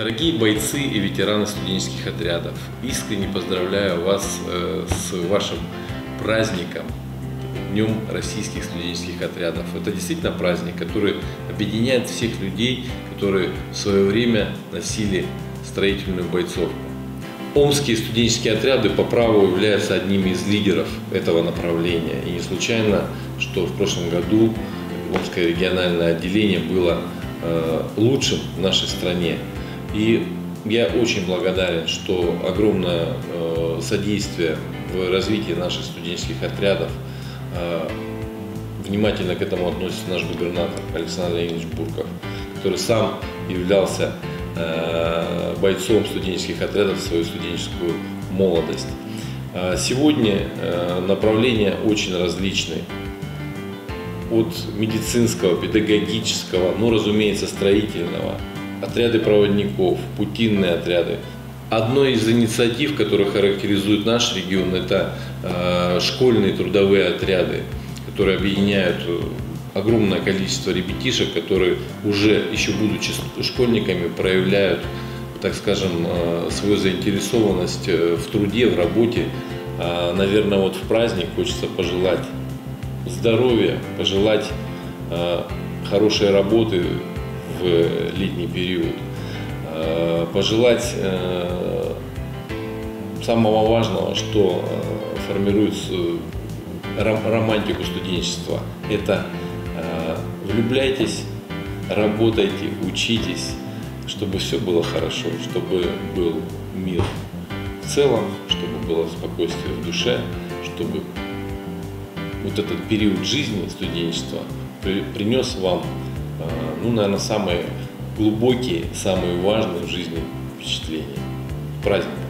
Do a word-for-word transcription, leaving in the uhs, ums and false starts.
Дорогие бойцы и ветераны студенческих отрядов, искренне поздравляю вас с вашим праздником, Днем российских студенческих отрядов. Это действительно праздник, который объединяет всех людей, которые в свое время носили строительную бойцовку. Омские студенческие отряды по праву являются одними из лидеров этого направления. И не случайно, что в прошлом году Омское региональное отделение было э, лучшим в нашей стране. И я очень благодарен, что огромное э, содействие в развитии наших студенческих отрядов, э, внимательно к этому относится наш губернатор Александр Леонидович Бурков, который сам являлся э, бойцом студенческих отрядов в свою студенческую молодость. Э, сегодня э, направления очень различные. От медицинского, педагогического, ну, разумеется, строительного, отряды проводников, путинные отряды. Одной из инициатив, которые характеризуют наш регион, это э, школьные трудовые отряды, которые объединяют огромное количество ребятишек, которые уже, еще будучи школьниками, проявляют, так скажем, э, свою заинтересованность в труде, в работе. Э, наверное, вот в праздник хочется пожелать здоровья, пожелать э, хорошей работы в летний период, э, пожелать э, самого важного, что э, формирует ром, романтику студенчества. Это э, влюбляйтесь, работайте, учитесь, чтобы все было хорошо, чтобы был мир в целом, чтобы было спокойствие в душе, чтобы вот этот период жизни студенчества принес вам, ну, наверное, самые глубокие, самые важные в жизни впечатления. Праздник!